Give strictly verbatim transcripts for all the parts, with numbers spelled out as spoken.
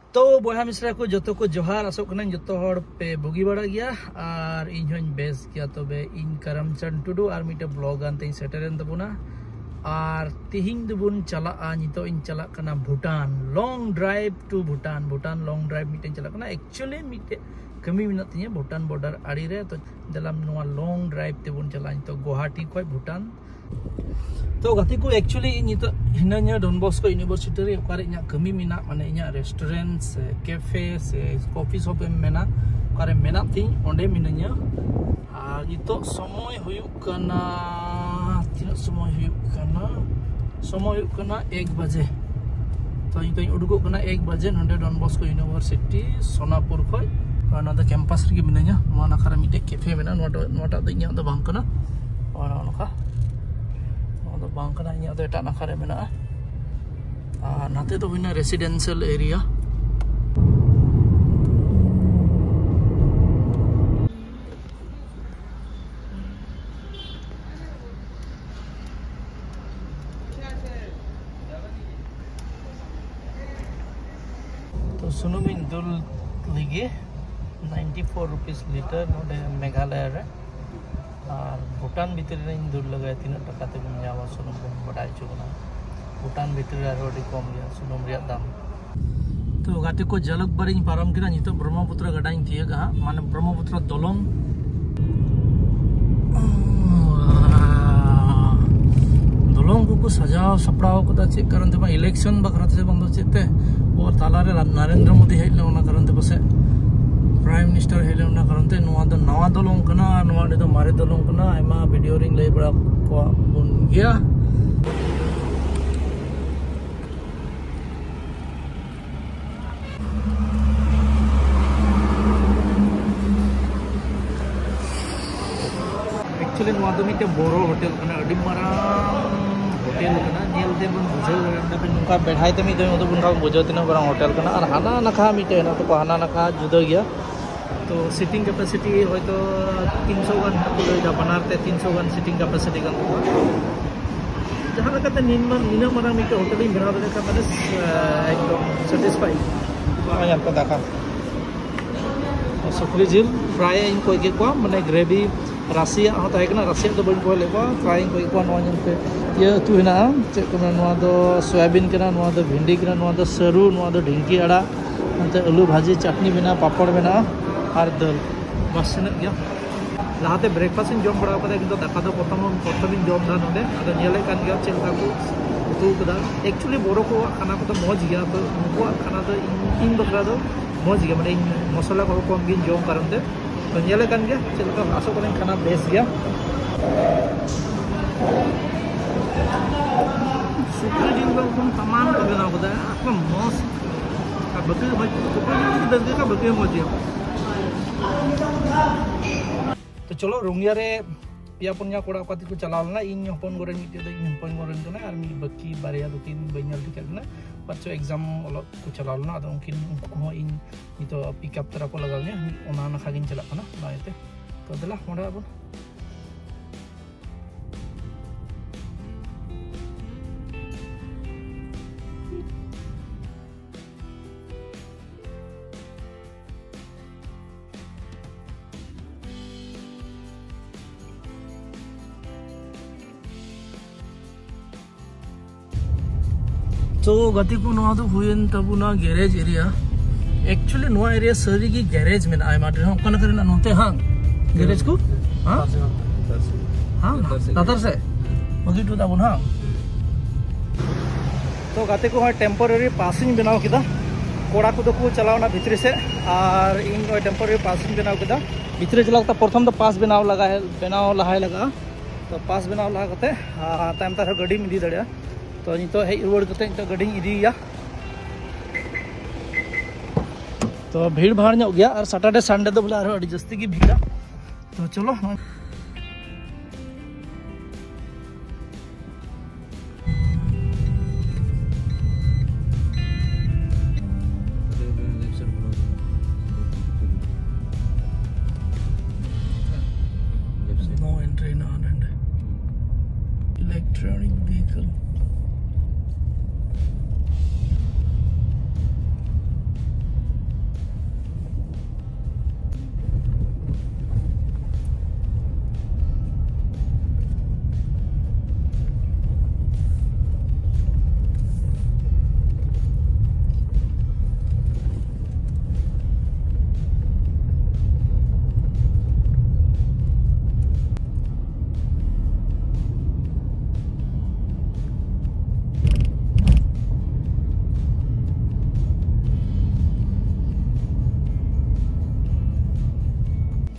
तो बया मिश्रा को जो को जोहार आसोग कना जो पे बुगी बड़ा गया और इन हों बेस गया तबे इन करमचंद टुडू और मिटे ब्लॉग आनते सेटरेन तबुना और तिहिंग दुबुन चला नितो इन चला कना Bhutan long drive to Bhutan Bhutan long drive मिटे चला कना एक्चुअली मिटे कमी मिना तिया भूटान बॉर्डर आड़ी रे तो दलाम नोआ लॉन्ग ड्राइव तेबुन चला नितो गुवाहाटी खय भूटान तो गाती को एक्चुअली नितो हिनान्या डॉन बॉस्को यूनिवर्सिटी रे ओकारे इना कमी मिना माने इना रेस्टोरेंट से कैफे से कॉफी शॉप एम मेना ओकारे मेना थी ओंडे मिनान्या आ नितो समय हुयुक कना तीन समय हुयुक कना समय हुयुक कना एक बजे तो इतो उडुको कना एक बजे नोंडे डॉन बॉस्को यूनिवर्सिटी सोनापुर खय ना द कैंपस रे मिनान्या नोआ नाखारे मिटे कैफे मेना नोटा नोटा द इना द बांग कना और नोखा बांग कना इना द एटा नाखारे मेना आ नाते तो बिना रेसिडेंशियल एरिया तो सुनुम इन दुल लिगे नाइंटी फोर रुपीस लीटर नोडे मेघालय रे और भूटान भीतर इन दूर लगा तीन टका ते बन जावा सुनुम बन बडाई चुना भूटान भीतर रोडी कम गया सुनुम रिया दाम तो गाते को जलक बारिन पारम किना नितो ब्रह्मपुत्र गडाइन थिएगा माने ब्रह्मपुत्र दलंग दलंग को सजाव सपड़ाव कदा चे कारण ते इलेक्शन बखरा से बंदो चेते और तालारे नरेंद्र मोदी हेले ओना कारण ते बसे प्राइम मिनिस्टर हेले ओना कारण ते नोआ द नवा दलंग कना नोआ दे मारे दलंग कना आइमा वीडियो रिंग लई बड़ा को बन गया एक्चुअली नोआ द मिटे बोरो होटल कना अडी मारा होटल कना नेल दे बन बुझल रे पे नुका बैठाई ते मी दे ओदो बुन का बुझो तिना बरा होटल कना और हाना नखा मिटे ना तो हाना नखा जुदा गया तो सीटिंग कैपेसिटी होय तो तीन सौ गान को बनाते तीन सौ गान सीटिंग कैपेसिटी गान जहाँ लगा निन निना मरा मिटे होटल इन बना दे का माने एकदम सैटिस्फाइड आया को देखा सुखरी जिल फ्राई इन को के को माने ग्रेवी रासिया हो ताइकना रासिया तो बन को लेबा फ्राई को को नो पे ये तु हिना चे को नो दो सोयाबीन कना नो दो भिंडी कना नो दो सरू नो दो ढिंकी आड़ा अंते आलू भाजी चटनी बना पापड़ बना और दल बस सेना गया लाते ब्रेकफास्ट इन जम बड़ा पदा किंतु दाका दो प्रथम प्रथम इन जम दा नोदे अदा नेले कान गया चेलका को उतु कदा एक्चुअली बोरो को खाना को तो मौज गया तो उनको खाना तो इन बकरा दो मौज गया माने मसाला को कम गिन जम कारण ते तो नेले कान गया चेलका आसो करें खाना बेस गया सुपर दिन को कम तमाम को बना होता है आपका मस्त का बके भाई सुपर दिन दस का बके मौज गया तो चलो रुंगिया रे पिया पुन्या कोड़ा पाती को चलावना इन हपन गोरेन मिटे दो इन हपन गोरेन कना और मी बक्की बारिया दो तीन बइनल दिखना बच्चों एग्जाम ओलो को चलावना अदो उनकिन को इन नितो पिकअप तरह को लगावने ओना ना खागिन चला कना बायते तो दला मोडा अब तो गति को नोआ दो हुयन तबुना गैरेज एरिया एक्चुअली नोआ एरिया सरी की गैरेज में आय माटे हम कना करना नोते हां गैरेज को हां हां दादर से बगी टू दाबुन हां तो गति को टेम्पररी पासिंग बनाव किदा कोड़ा को को चलावना भीतर से और इन टेम्पररी पासिंग बनाव किदा भीतर चलाता प्रथम तो पास बनाव लगा है बनाव लहाय लगा तो पास बनाव लगा कते टाइम तार गाड़ी में दी दड़या तो नितो हे रुवाड़ कते नितो गाड़ी इदिया तो भीड़ भाड़ ᱧᱚᱜ गया और सैटरडे संडे तो बोले आरो अड़ी जस्ती की भीड़ तो चलो no entry non and electronic vehicle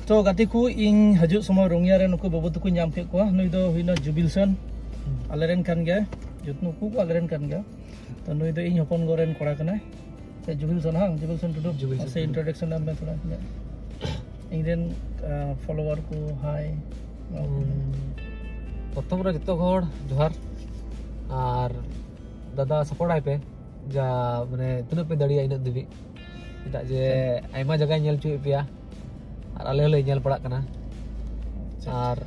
तो गाती को इन हजू समय रोंगिया रे नुको बाबू तको नाम के को नुई दो हुइना जुबिलसन आलेरेन कान गया जुत नुको को आलेरेन कान गया तो नुई दो इन हपन गोरेन कोड़ा कना ते जुबिलसन हां जुबिलसन टुडू से इंट्रोडक्शन नाम में थोड़ा इंडियन फॉलोअर को हाय प्रथम रे जतो हर जोहार और दादा सपोर्ट आइ पे जा माने तने पे दड़िया इन दिबी चेदा जे आइमा जगह नेल चुई पिया और आले हले नेल पड़ा कना और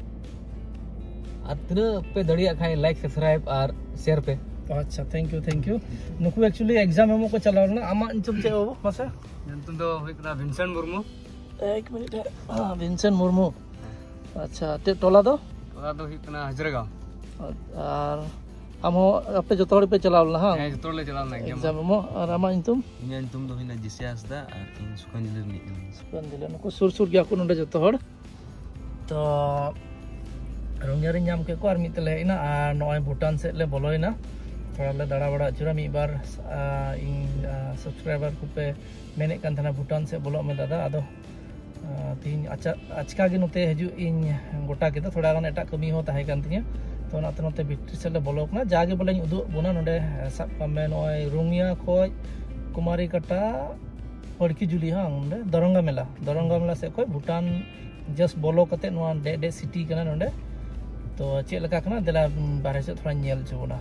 तने पे दड़िया खाय लाइक सब्सक्राइब और शेयर पे अच्छा थैंक यू थैंक यू नुकु एक्चुअली एग्जाम एमो को चलाव ना आमा इंचम चे बाबू मासे नतुन दो होय कना विंसेंट मुर्मू एक मिनट हां विंसेंट मुर्मू अच्छा ते टोला दो टोला दो होय कना हजरगांव और आमो अपे जतो हड़ पे चलाव ना हां ए जतो ले चलाव ना एग्जाम एमो और आमा इंतुम इन्या इंतुम दो हिना जिसियास दा और इन सुकन जिले नि सुकन जिले नुकु सुर सुर गया को नोडे जतो हड़ तो रोंगिया रे नाम के को और मितले इना और नय भूटान से ले बोलोइना थोड़ा ले दाड़ा बड़ा चुरा मी बार इन सब्सक्राइबर को पे मेने कान थाना भूटान से बोलो में दादा आदो तीन अच्छा आचका गे नोते हजू इन गोटा के तो थोड़ा गान एटा कमी हो ताहे कान तिया तो नाते नोते बिट्री से ले बोलो ना जागे बोले उदु बोना नोडे सब में नय रोंगिया खोय कुमारी कटा पड़की जुली हां नोडे दरंगा मेला दरंगा मेला से खोय भूटान जस्ट बोलो कते नोआ डे डे सिटी कना नोडे तो चे लका कना देला बाहर से थोड़ा नेल चोना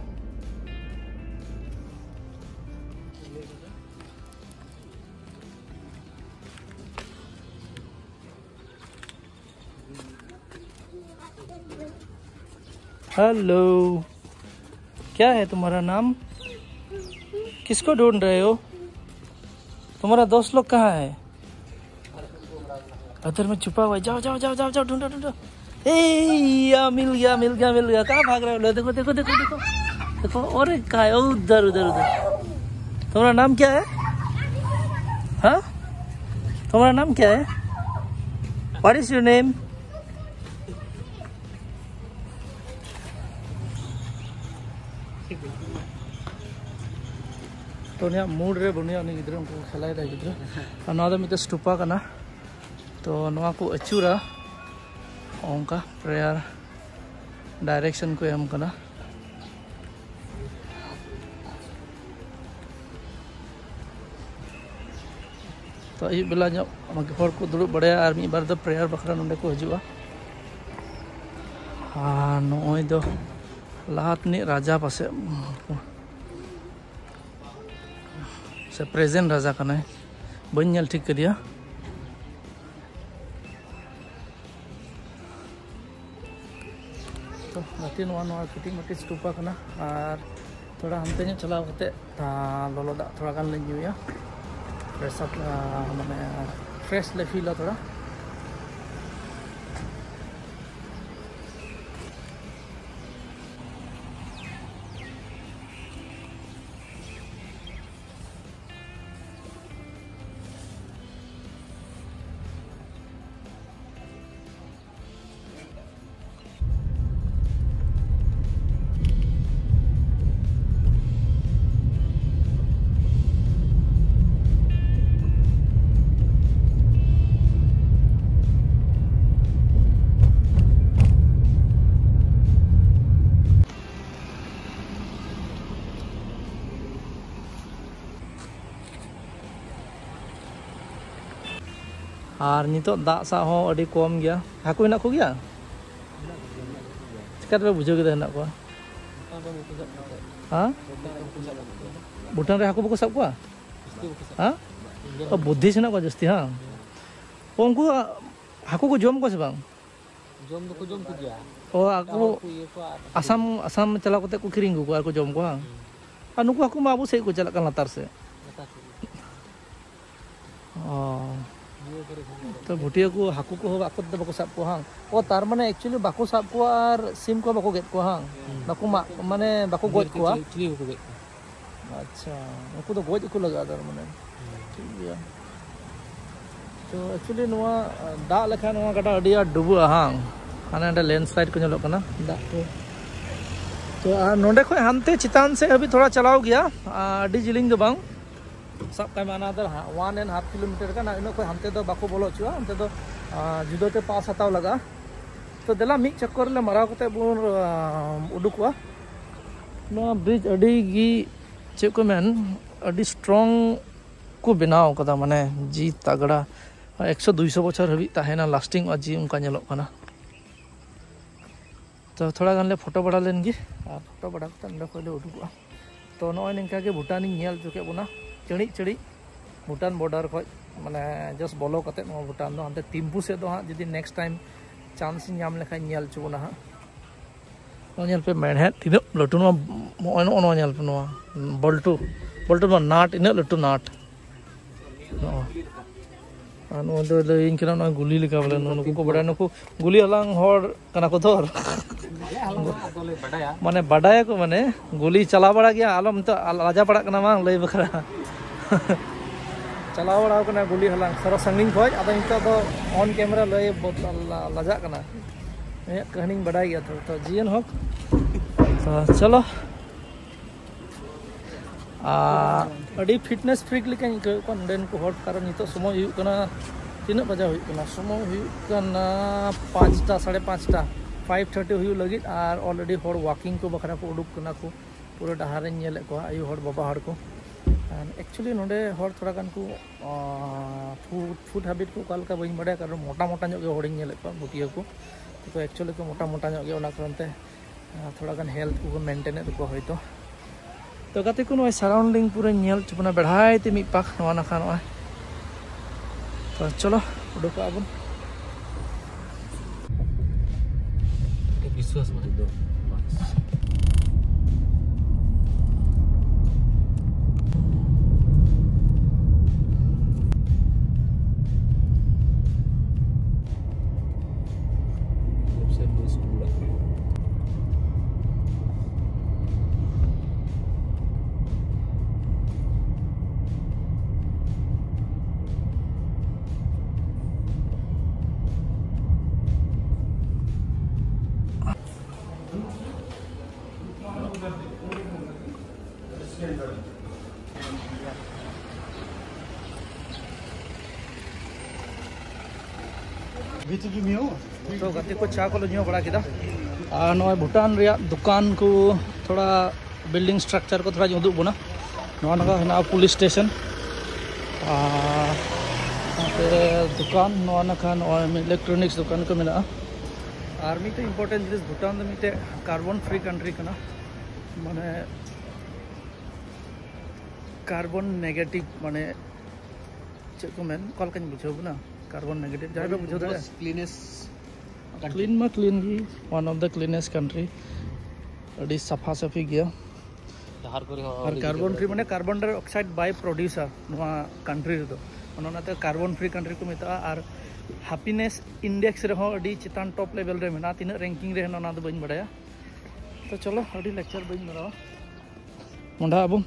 हेलो क्या है तुम्हारा नाम किसको ढूंढ रहे हो तुम्हारा दोस्त लोग कहाँ है अंदर में छुपा हुआ है जाओ जाओ जाओ जाओ जाओ ढूंढो ढूंढो ए या मिल गया मिल गया मिल गया कहाँ भाग रहे हो देखो देखो देखो देखो देखो और कहाँ है उधर उधर उधर तुम्हारा नाम क्या है हाँ तुम्हारा नाम क्या है व्हाट इज योर नेम तो ने मूड रे बनिया उनी गिद्रा को खलाय दा गिद्रा अना दा मिते स्टूपा कना तो नवा को अचूरा ओंका प्रेयर डायरेक्शन को एम कना तो ई बेला जो हर को दुड़ बड़े और मी बार द प्रेयर बखरा नंदे को हजुआ हां नोय दो लातनी राजा पासे से प्रेजेंट राजा कना बन नेल ठीक करिया तो गाती नवा नवा फिटिंग मटी स्टूपा कना और थोड़ा हमते ने चलाव कते ता लोलो दा थोड़ा गान ले न्यूया फ्रेश अप माने फ्रेश ले फील थोड़ा और नितो दाग सा हो अड़ी कम गया हाकू हेना को गया चिका पे बुझो के हेना को हां भूटान रे हाकू बको सब को हां ओ बुद्धि सेना को जस्ती हां उनको हाकू को जम को से बांग जम दो को जम को गया ओ आकू असम असम चला कोते को किरिंग को आर को जम को हां आ नुको हाकू मा अबु से को चला kan latar से ओ तो भुटिया को हाकू को बाको द बाको साब को हां ओ तार माने एक्चुअली बाको साब को और सिम को बाको गेट को हां बाको माने बाको गोज को एक्चुअली बाको गेट अच्छा उनको तो गोज को लगा तार माने ठीक है तो एक्चुअली नवा दा लेखा नवा गटा अडिया डुबु हां हाने अंडा लैंडस्लाइड को ñeloक कना दा को तो नोंडे खय हानते चितान से अभी थोड़ा चलाव गया अडी जिलिंग दो बांग सब का माना दर वन एंड हाफ किलोमीटर का ना इन को हमते दो बाको बोलो चुआ हमते दो जुदोते पास हताव लगा तो देला मिक चक्कर ले मराव कते बुन उडुकवा नो ब्रिज अडी गी चे को मेन अडी स्ट्रांग को बनाव कदा माने जी तगड़ा एक सौ दो सौ बछर हबी ताहेना लास्टिंग जी उनका नेलो कना तो थोड़ा गान ले फोटो बड़ा लेन गी और फोटो बड़ा कते नडे खले उडुकवा तो नय निंका के भूटान नेल चुके बुना चढ़ी चढ़ी भूटान बॉर्डर खो माने जस्ट बोलो कते नो भूटान दो हमते तिम्पू से दो हाँ जदि नेक्स्ट टाइम चांस नाम लेखा नेल चुना हाँ नेल पे मेढ़े तीन लटू नो नेल पे नो बल्टू बल्टू नाट इन लटू नाट नो गुली लेका बोले नुकु को बड़ा नुकु गुली हलांग हर कना को धर माने बाडाया को माने गुली चला बड़ा गया आलम तो लाजा पड़ा कना मा लई बखरा चला बड़ा कना गुली हलांग सारा संगिंग खोज आदा इनका तो ऑन कैमरा लई लाजा कना कहानी बड़ा गया तो तो जीएन हक तो चलो आ अड़ी फिटनेस फ्रीक लेकिन को नडेन को हट कारण नितो समय हुई कना तीन बजा हुई कना समय हुई कना पाँचटा साढ़े पाँचटा फाइव थर्टी हुई लगी और ऑलरेडी हर वाकिंग को बखरा को उडुक कना को पूरा डहार नेले को आयु हर बाबा हर को एक्चुअली नोडे हर थोड़ा गान को फूड फूड हैबिट को कालका बइन बड़ा कारण मोटा मोटा ᱧᱚᱜ गे हडिंग नेले को बुटिया को तो एक्चुअली को मोटा मोटा ᱧᱚᱜ गे ओना करनते थोड़ा गान हेल्थ को मेंटेन को होयतो तो गाते को नय सराउंडिंग पूरा नेल चुपना बढ़ाई ते मी पाक नवा नाखा नय तो चलो उडुक आबन विश्वास मत दो तो गति को चा को ᱧᱩ बड़ा किदा और नय भूटान रिया दुकान को थोड़ा बिल्डिंग स्ट्रक्चर को थोड़ा उदुग बना नवा नगा हेना पुलिस स्टेशन पे दुकान नवा नखा इलेक्ट्रॉनिक्स दुकान को मेना और मिटे इम्पोर्टेंट जिनिस भूटान दो मिटे कार्बन फ्री कंट्री कना माने कार्बन नेगेटिव माने चे को मेन कल कन बुझो बना कार्बन नेगेटिव जाय बे बुझो दे क्लीनेस क्लीन मा क्लीन गी one of the cleanest country अडी सफा सफी गया जहार करे और कार्बन फ्री माने कार्बन डाइऑक्साइड बाय प्रोड्यूसर नवा कंट्री दो ओनाते कार्बन फ्री कंट्री को मेता और हैप्पीनेस इंडेक्स रे हो अडी चितान टॉप लेवल रे मेना तीन रैंकिंग रे ना दो बइन बड़ाया तो चलो अडी लेक्चर बइन मरा मुंडा अब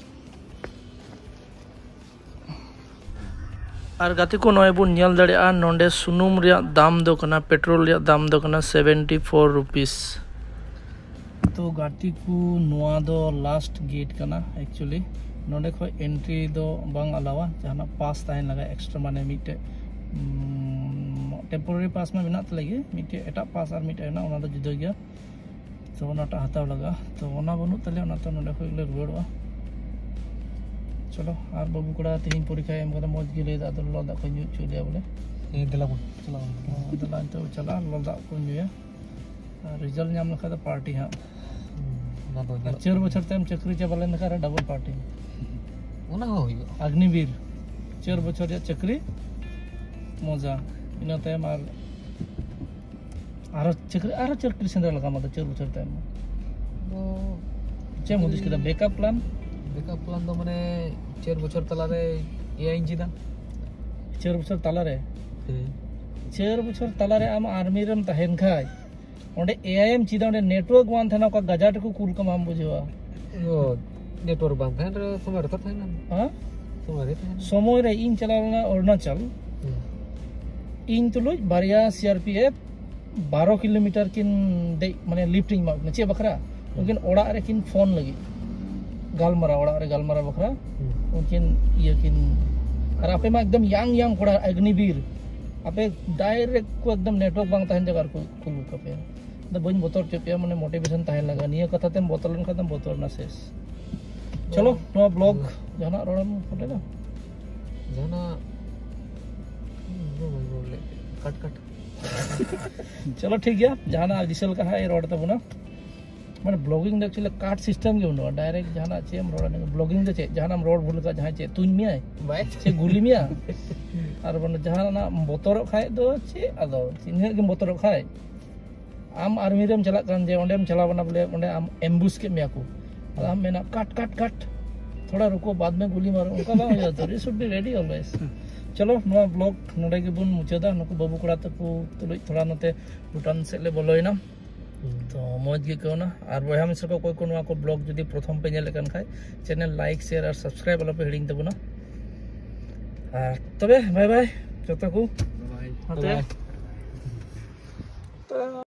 और गाते को नय बुन नेल दाड़िया नोंडे सुनुम रिया दाम दो कना पेट्रोल रिया दाम दो कना सेवेंटी फोर रुपीस तो गाती को नोआ दो लास्ट गेट कना एक्चुअली नोंडे खो एंट्री दो बांग अलावा जहाना पास ताइन लगा एक्स्ट्रा माने मिटे टेम्पोररी पास में मेना तलेगे मिटे एटा पास और मिटे ना ओना दो जुदा गया तो ओनाटा हताव लगा तो ओना बनु तले ओना तो नोंडे खो ले रुवाड़वा चलो और बाबू कड़ा तीन परीक्षा एम कदा मौज गे लेदा तो लदा को न्यू चुलिया बोले ए दला बन चला दला तो चला लदा को न्यूया रिजल्ट नाम लखा तो पार्टी हां ना तो चार बछर तम चक्री चाबले नखा डबल पार्टी ओना होई अग्निवीर चार बछर या चक्री मजा इना तम और आरो चक्री आरो चक्री सेंद्र लगा मत चार बछर तम तो चे मुदिस के बैकअप प्लान बैकअप प्लान दो माने चार बछर तला रे ए इंची दा चार बछर तला रे चार बछर तला रे आम आर्मी रेम तहेन खाय ओंडे एआईएम चिदा ओंडे नेटवर्क वन थना का गजाट को कुल का माम बुझवा ओ नेटवर्क बाम थन रे समय रहता था ना हां समय रे समय रे इन चलावना अरुणाचल इन तुलुज बारिया सीआरपीएफ बारह किलोमीटर किन दे माने लिफ्टिंग मा चे बखरा लेकिन ओड़ा रे किन फोन लगी गालमारा ओड़ा रे गालमारा बखरा उनकिन ये किन और आपे मा एकदम यांग यांग कोड़ा अग्निवीर आपे डायरेक्ट को एकदम नेटवर्क बांग तहन जगह को कुलू कपे द बन बोतल चेपिया माने मोटिवेशन तहन लगा निया कथा तेम बोतलन खतम बोतल ना शेष चलो नो ब्लॉग जाना रोडम फटेगा जाना कट कट चलो ठीक है जाना दिसल का है रोड तबना माने ब्लॉगिंग एक्चुअली कार्ड सिस्टम के उनो डायरेक्ट जाना चे हम रोड ब्लॉगिंग दे चे जाना हम रोड भूल का जहां चे तुन मिया बाय चे गुली मिया और बन जहां ना बोतरो खाय दो चे अदो इन्हें के बोतरो खाय आम आर्मी रेम चला कान जे ओंडेम चला बना बोले ओंडे आम एम्बुश के मिया को और हम मेना कट कट कट थोड़ा रुको बाद में गोली मारो उनका बांग हो जाता शुड बी रेडी ऑलवेज चलो नो ब्लॉग नोडे के बुन मुचादा नको बाबू कोड़ा तको तुलुई थोड़ा नते भूटान से ले बोलोइना तो मौज गे कहना और बया मिश्र को कोई को को ब्लॉग जदि प्रथम पे नेल खाए चैनल लाइक शेयर और सब्सक्राइब वाला पे हिडिंग तबना तबे बाय बाय जतो को बाय तो